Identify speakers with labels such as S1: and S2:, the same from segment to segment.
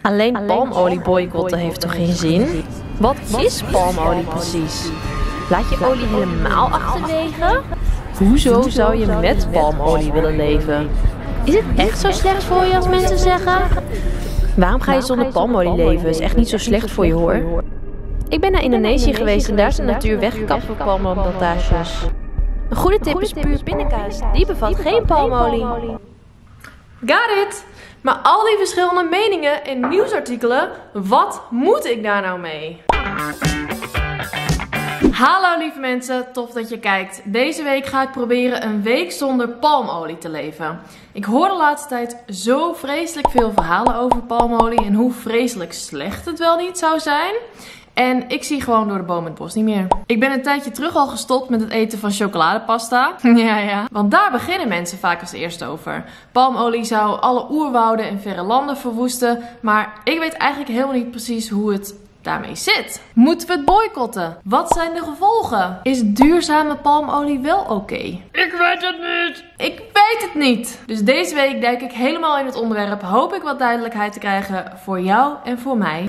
S1: Alleen palmolie boycotten heeft toch geen zin? Wat is palmolie precies? Laat je olie helemaal achterwege? Hoezo zou je met palmolie willen leven? Is het echt zo slecht voor je als mensen zeggen? Waarom ga je zonder palmolie leven? Is echt niet zo slecht voor je hoor. Ik ben naar Indonesië geweest en daar is de natuur weggekapt voor palmolieplantages. Een goede tip is puur pindakaas. Die bevat geen palmolie.
S2: Got it! Maar al die verschillende meningen in nieuwsartikelen, wat moet ik daar nou mee? Hallo lieve mensen, tof dat je kijkt. Deze week ga ik proberen een week zonder palmolie te leven. Ik hoor de laatste tijd zo vreselijk veel verhalen over palmolie en hoe vreselijk slecht het wel niet zou zijn. En ik zie gewoon door de boom het bos niet meer. Ik ben een tijdje terug al gestopt met het eten van chocoladepasta. Ja. Want daar beginnen mensen vaak als eerste over. Palmolie zou alle oerwouden en verre landen verwoesten. Maar ik weet eigenlijk helemaal niet precies hoe het daarmee zit. Moeten we het boycotten? Wat zijn de gevolgen? Is duurzame palmolie wel oké? Ik weet het niet. Ik weet het niet. Dus deze week duik ik helemaal in het onderwerp. Hoop ik wat duidelijkheid te krijgen voor jou en voor mij.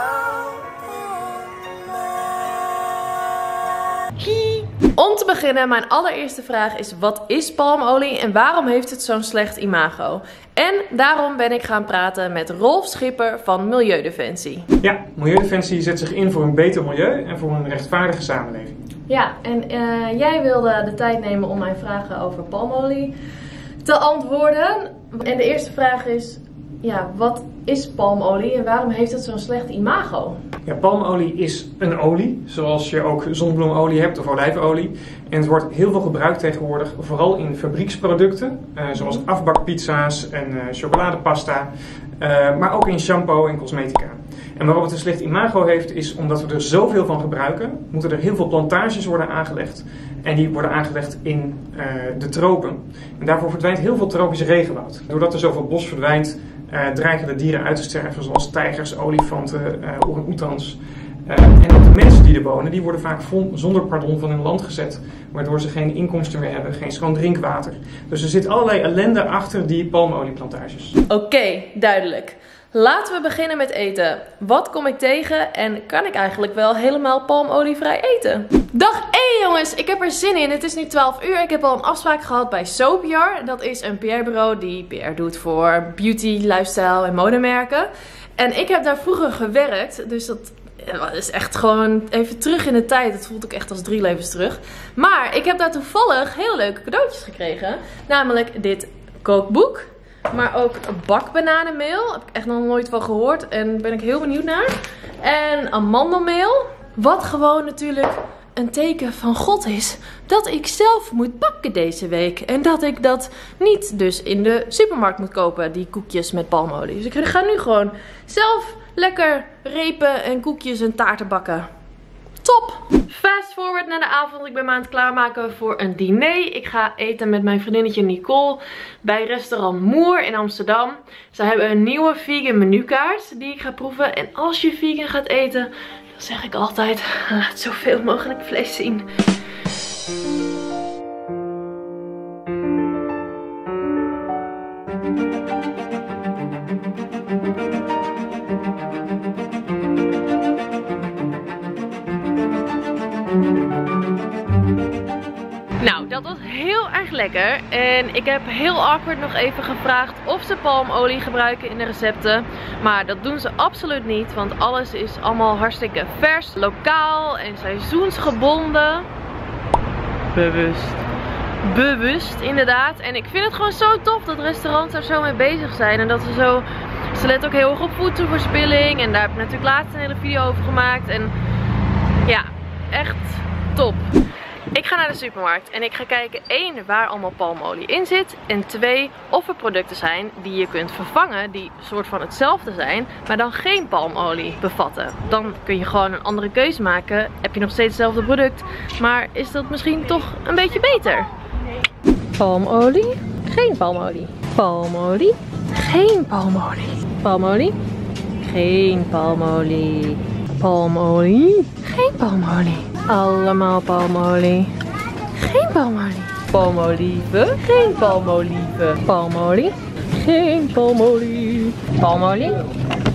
S2: Om te beginnen, mijn allereerste vraag is: wat is palmolie en waarom heeft het zo'n slecht imago? En daarom ben ik gaan praten met Rolf Schipper van Milieudefensie.
S3: Ja, Milieudefensie zet zich in voor een beter milieu en voor een rechtvaardige samenleving.
S2: Ja, en jij wilde de tijd nemen om mijn vragen over palmolie te antwoorden. En de eerste vraag is: ja, wat is palmolie en waarom heeft het zo'n slecht imago?
S3: Ja, palmolie is een olie, zoals je ook zonnebloemolie hebt of olijfolie. En het wordt heel veel gebruikt tegenwoordig, vooral in fabrieksproducten, zoals afbakpizza's en chocoladepasta, maar ook in shampoo en cosmetica. En waarom het een slecht imago heeft, is omdat we er zoveel van gebruiken, moeten er heel veel plantages worden aangelegd. En die worden aangelegd in de tropen. En daarvoor verdwijnt heel veel tropisch regenwoud. Doordat er zoveel bos verdwijnt, dreigen de dieren uit te sterven, zoals tijgers, olifanten, orang-oetans. En ook de mensen die er wonen, die worden vaak zonder pardon van hun land gezet. Waardoor ze geen inkomsten meer hebben, geen schoon drinkwater. Dus er zit allerlei ellende achter die palmolieplantages.
S2: Oké, duidelijk. Laten we beginnen met eten. Wat kom ik tegen en kan ik eigenlijk wel helemaal palmolievrij eten? Dag 1 jongens, ik heb er zin in. Het is nu 12 uur. Ik heb al een afspraak gehad bij Soapjar. Dat is een PR-bureau die PR doet voor beauty, lifestyle en modemerken. En ik heb daar vroeger gewerkt, dus dat is echt gewoon even terug in de tijd. Het voelt ook echt als 3 levens terug. Maar ik heb daar toevallig hele leuke cadeautjes gekregen. Namelijk dit kookboek. Maar ook bakbananenmeel. Daar heb ik echt nog nooit van gehoord. En ben ik heel benieuwd naar. En amandelmeel. Wat gewoon natuurlijk een teken van God is. Dat ik zelf moet bakken deze week. En dat ik dat niet dus in de supermarkt moet kopen. Die koekjes met palmolie. Dus ik ga nu gewoon zelf lekker repen en koekjes en taarten bakken. Top! Fast forward naar de avond. Ik ben me aan het klaarmaken voor een diner. Ik ga eten met mijn vriendinnetje Nicole bij restaurant Moer in Amsterdam. Ze hebben een nieuwe vegan menukaart die ik ga proeven. En als je vegan gaat eten, dan zeg ik altijd: laat zoveel mogelijk vlees zien. Nou, dat was heel erg lekker. En ik heb heel awkward nog even gevraagd of ze palmolie gebruiken in de recepten. Maar dat doen ze absoluut niet, want alles is allemaal hartstikke vers, lokaal en seizoensgebonden. Bewust inderdaad. En ik vind het gewoon zo tof dat restaurants daar zo mee bezig zijn. En dat ze letten ook heel erg op voedselverspilling. En daar heb ik natuurlijk laatst een hele video over gemaakt. En ja, echt top. Ik ga naar de supermarkt en ik ga kijken 1 waar allemaal palmolie in zit. En 2 of er producten zijn die je kunt vervangen die soort van hetzelfde zijn, maar dan geen palmolie bevatten. Dan kun je gewoon een andere keuze maken. Heb je nog steeds hetzelfde product, maar is dat misschien toch een beetje beter? Palmolie, geen palmolie. Palmolie, geen palmolie. Palmolie, geen palmolie. Palmolie, geen palmolie. Allemaal palmolie. Geen palmolie. Palmolieve, geen palmolieve. Palmolie, geen palmolie. Palmolie,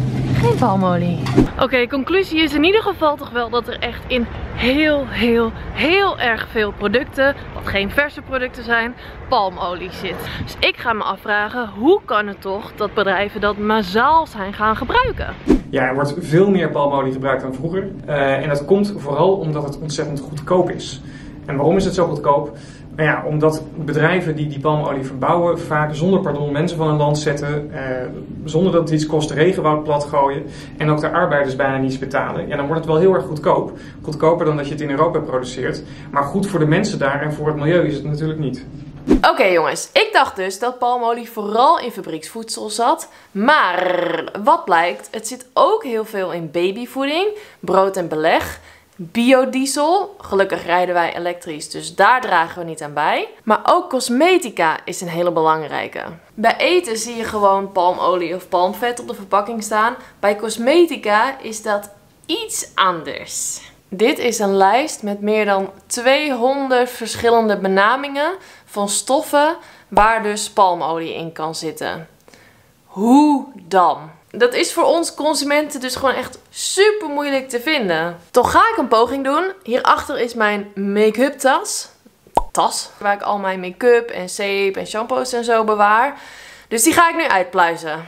S1: geen palmolie. Oké, conclusie is in ieder geval toch wel dat er echt in heel erg veel producten, wat geen verse producten zijn, palmolie zit. Dus ik ga me afvragen, hoe kan het toch dat bedrijven dat massaal zijn gaan gebruiken?
S3: Ja, er wordt veel meer palmolie gebruikt dan vroeger. En dat komt vooral omdat het ontzettend goedkoop is. En waarom is het zo goedkoop? Nou ja, omdat bedrijven die die palmolie verbouwen vaak zonder pardon mensen van een land zetten, zonder dat het iets kost, regenwoud platgooien en ook de arbeiders bijna niets betalen. Ja, dan wordt het wel heel erg goedkoop. Goedkoper dan dat je het in Europa produceert. Maar goed voor de mensen daar en voor het milieu is het natuurlijk niet.
S2: Oké jongens, ik dacht dus dat palmolie vooral in fabrieksvoedsel zat. Maar wat blijkt, het zit ook heel veel in babyvoeding, brood en beleg. Biodiesel, gelukkig rijden wij elektrisch, dus daar dragen we niet aan bij. Maar ook cosmetica is een hele belangrijke. Bij eten zie je gewoon palmolie of palmvet op de verpakking staan. Bij cosmetica is dat iets anders. Dit is een lijst met meer dan 200 verschillende benamingen van stoffen waar dus palmolie in kan zitten. Hoe dan? Dat is voor ons consumenten dus gewoon echt super moeilijk te vinden. Toch ga ik een poging doen. Hierachter is mijn make-up tas. Waar ik al mijn make-up en zeep en shampoos en zo bewaar. Dus die ga ik nu uitpluizen.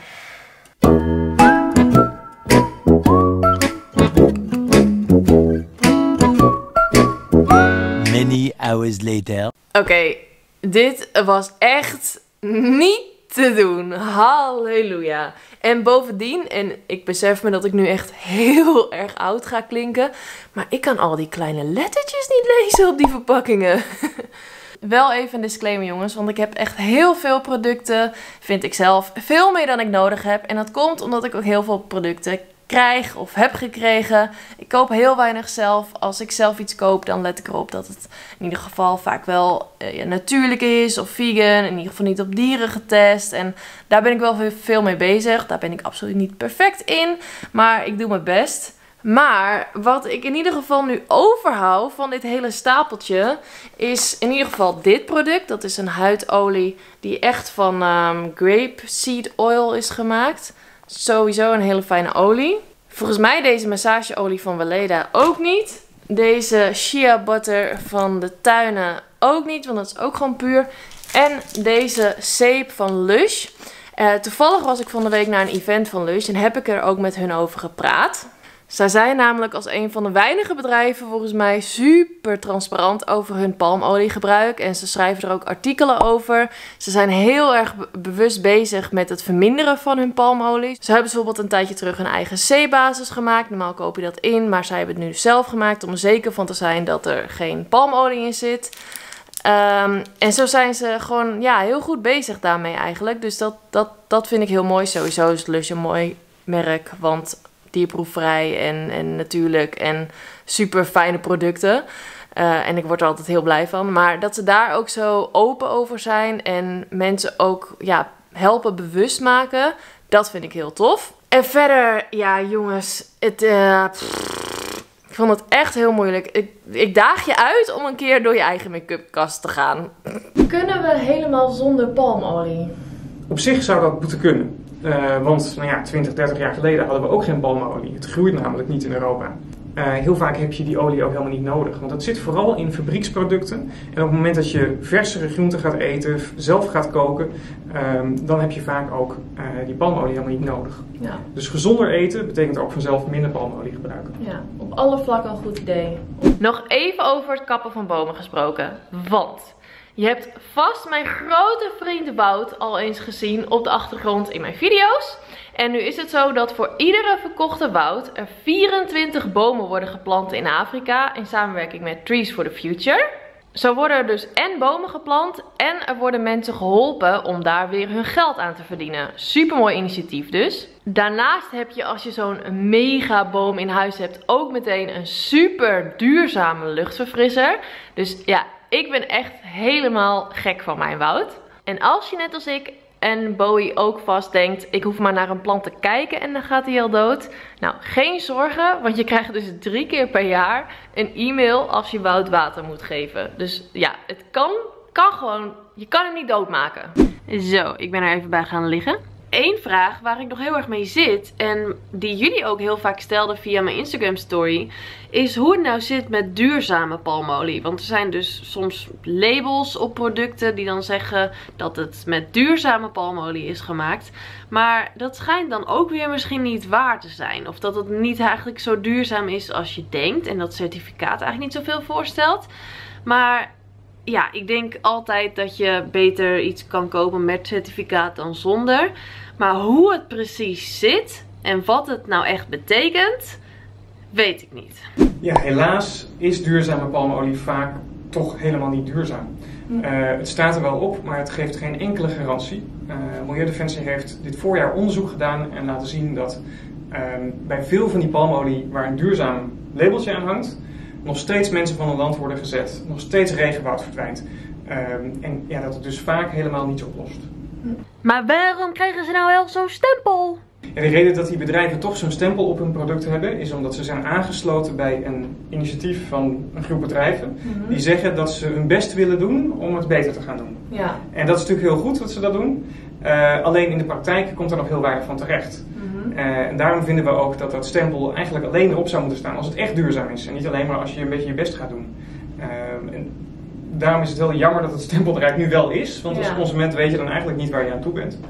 S4: Many hours later.
S2: Oké, dit was echt niet te doen. Halleluja. En bovendien, en ik besef me dat ik nu echt heel erg oud ga klinken, maar ik kan al die kleine lettertjes niet lezen op die verpakkingen. Wel even een disclaimer jongens, want ik heb echt heel veel producten, vind ik zelf, veel meer dan ik nodig heb. En dat komt omdat ik ook heel veel producten krijg of heb gekregen. Ik koop heel weinig zelf. Als ik zelf iets koop, dan let ik erop dat het in ieder geval vaak wel natuurlijk is of vegan. In ieder geval niet op dieren getest. En daar ben ik wel veel mee bezig. Daar ben ik absoluut niet perfect in, maar ik doe mijn best. Maar wat ik in ieder geval nu overhoud van dit hele stapeltje is in ieder geval dit product. Dat is een huidolie die echt van grapeseed oil is gemaakt. Sowieso een hele fijne olie. Volgens mij deze massageolie van Weleda ook niet. Deze shea butter van de tuinen ook niet, want dat is ook gewoon puur. En deze zeep van Lush. Toevallig was ik van de week naar een event van Lush en heb ik er ook met hun over gepraat. Zij zijn namelijk als een van de weinige bedrijven volgens mij super transparant over hun palmoliegebruik. En ze schrijven er ook artikelen over. Ze zijn heel erg bewust bezig met het verminderen van hun palmolie. Ze hebben bijvoorbeeld een tijdje terug een eigen C-basis gemaakt. Normaal koop je dat in, maar zij hebben het nu zelf gemaakt om er zeker van te zijn dat er geen palmolie in zit. En zo zijn ze gewoon heel goed bezig daarmee eigenlijk. Dus dat vind ik heel mooi. Sowieso is Lush een mooi merk, want dierproefvrij en natuurlijk en super fijne producten. En ik word er altijd heel blij van. Maar dat ze daar ook zo open over zijn en mensen ook helpen bewust maken, dat vind ik heel tof. En verder, jongens, ik vond het echt heel moeilijk. Ik daag je uit om een keer door je eigen make-up kast te gaan. Kunnen we helemaal zonder palmolie?
S3: Op zich zou dat moeten kunnen. Want 20, 30 jaar geleden hadden we ook geen palmolie. Het groeit namelijk niet in Europa. Heel vaak heb je die olie ook helemaal niet nodig. Want dat zit vooral in fabrieksproducten. En op het moment dat je versere groenten gaat eten, zelf gaat koken, dan heb je vaak ook die palmolie helemaal niet nodig.
S2: Ja.
S3: Dus gezonder eten betekent ook vanzelf minder palmolie gebruiken.
S2: Ja, op alle vlakken een goed idee. Nog even over het kappen van bomen gesproken. Want je hebt vast mijn grote vriend Wout al eens gezien op de achtergrond in mijn video's. En nu is het zo dat voor iedere verkochte woud er 24 bomen worden geplant in Afrika in samenwerking met Trees for the Future. Zo worden er dus en bomen geplant en er worden mensen geholpen om daar weer hun geld aan te verdienen. Super mooi initiatief dus. Daarnaast heb je, als je zo'n mega boom in huis hebt, ook meteen een super duurzame luchtverfrisser. Dus ja, ik ben echt helemaal gek van mijn woud. En als je net als ik en Bowie ook vast denkt, ik hoef maar naar een plant te kijken en dan gaat hij al dood. Nou, geen zorgen, want je krijgt dus 3 keer per jaar een e-mail als je woud water moet geven. Dus ja, het kan gewoon, je kan hem niet doodmaken. Zo, ik ben er even bij gaan liggen. één vraag waar ik nog heel erg mee zit. En die jullie ook heel vaak stelden via mijn Instagram story. Is hoe het nou zit met duurzame palmolie. Want er zijn dus soms labels op producten die dan zeggen dat het met duurzame palmolie is gemaakt. Maar dat schijnt dan ook weer misschien niet waar te zijn. Of dat het niet eigenlijk zo duurzaam is als je denkt. En dat certificaat eigenlijk niet zoveel voorstelt. Maar ja, ik denk altijd dat je beter iets kan kopen met certificaat dan zonder. Maar hoe het precies zit en wat het nou echt betekent, weet ik niet.
S3: Ja, helaas is duurzame palmolie vaak toch helemaal niet duurzaam. Het staat er wel op, maar het geeft geen enkele garantie. Milieudefensie heeft dit voorjaar onderzoek gedaan en laten zien dat bij veel van die palmolie waar een duurzaam labeltje aan hangt, nog steeds mensen van een land worden gezet, nog steeds regenwoud verdwijnt. En ja, dat het dus vaak helemaal niets oplost.
S2: Maar waarom krijgen ze nou wel zo'n stempel?
S3: En de reden dat die bedrijven toch zo'n stempel op hun product hebben, is omdat ze zijn aangesloten bij een initiatief van een groep bedrijven. Die zeggen dat ze hun best willen doen om het beter te gaan doen.
S2: Ja.
S3: En dat is natuurlijk heel goed dat ze dat doen. Alleen in de praktijk komt er nog heel weinig van terecht. En daarom vinden we ook dat dat stempel eigenlijk alleen erop zou moeten staan als het echt duurzaam is. En niet alleen maar als je een beetje je best gaat doen. En daarom is het heel jammer dat het stempel er eigenlijk nu wel is. Want als consument weet je dan eigenlijk niet waar je aan toe bent.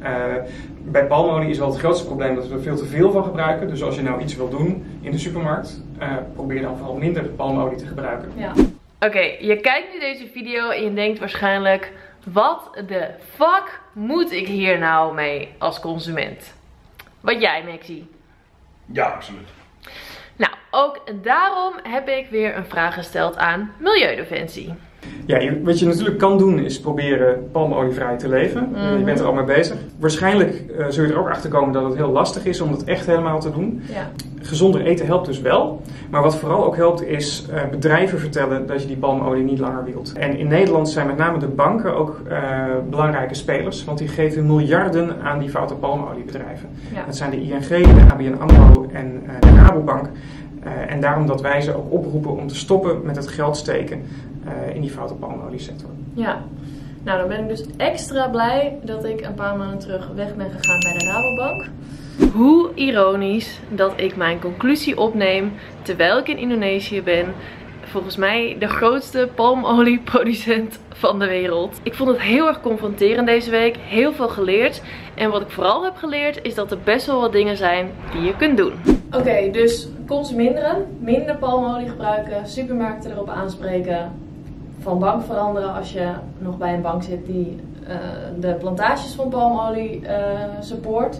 S3: Bij palmolie is wel het grootste probleem dat we er veel te veel van gebruiken. Dus als je nou iets wil doen in de supermarkt, probeer dan vooral minder palmolie te gebruiken.
S2: Ja. Oké, je kijkt nu deze video en je denkt waarschijnlijk, wat de fuck moet ik hier nou mee als consument? Wat jij, Maxie?
S5: Ja, absoluut.
S2: Nou, ook daarom heb ik weer een vraag gesteld aan Milieudefensie.
S3: Ja, wat je natuurlijk kan doen is proberen palmolievrij te leven. Je bent er al mee bezig. Waarschijnlijk zul je er ook achter komen dat het heel lastig is om dat echt helemaal te doen.
S2: Ja.
S3: Gezonder eten helpt dus wel. Maar wat vooral ook helpt is bedrijven vertellen dat je die palmolie niet langer wilt. En in Nederland zijn met name de banken ook belangrijke spelers. Want die geven miljarden aan die foute palmoliebedrijven.
S2: Ja.
S3: Dat zijn de ING, de ABN AMRO en de Rabobank. En daarom dat wij ze ook oproepen om te stoppen met het geld steken in die foute palmoliesector.
S2: Ja, nou dan ben ik dus extra blij dat ik een paar maanden terug weg ben gegaan bij de Rabobank. Hoe ironisch dat ik mijn conclusie opneem terwijl ik in Indonesië ben. Volgens mij de grootste palmolieproducent van de wereld. Ik vond het heel erg confronterend deze week. Heel veel geleerd. En wat ik vooral heb geleerd is dat er best wel wat dingen zijn die je kunt doen. Oké, dus consumeren. Minder palmolie gebruiken. Supermarkten erop aanspreken. Van bank veranderen als je nog bij een bank zit die de plantages van palmolie support.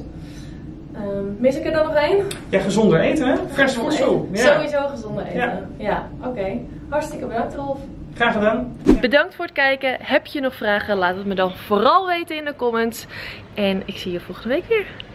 S2: Mis ik er dan nog één?
S3: Ja, gezonder eten, hè? Vers voedsel. Ja.
S2: Sowieso gezonder eten. Ja, oké. Hartstikke bedankt, Rolf.
S3: Graag gedaan.
S2: Bedankt voor het kijken. Heb je nog vragen? Laat het me dan vooral weten in de comments. En ik zie je volgende week weer.